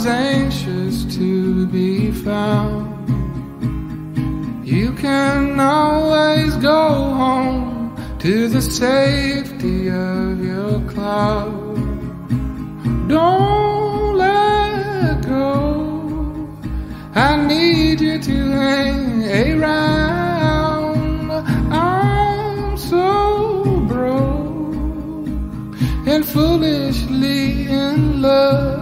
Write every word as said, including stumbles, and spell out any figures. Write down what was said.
was anxious to be found. You can always go home to the safety of your cloud. Don't let go, I need you to hang around. I'm so broke and foolishly in love.